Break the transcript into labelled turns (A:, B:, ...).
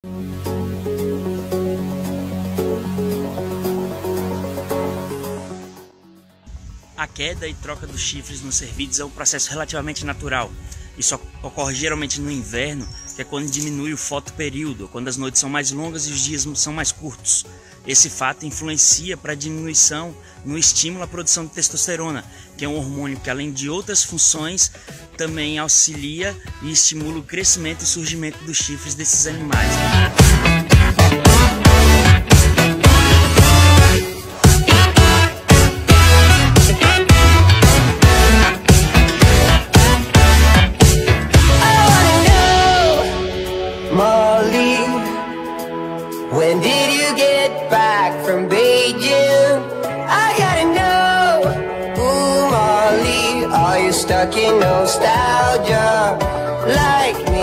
A: A queda e troca dos chifres nos cervídeos é um processo relativamente natural. Isso ocorre geralmente no inverno, que é quando diminui o fotoperíodo, quando as noites são mais longas e os dias são mais curtos. Esse fato influencia para a diminuição no estímulo à produção de testosterona, que é um hormônio que, além de outras funções, também auxilia e estimula o crescimento e surgimento dos chifres desses animais.
B: When did you get back from Beijing? I gotta know. Ooh, Molly, are you stuck in nostalgia like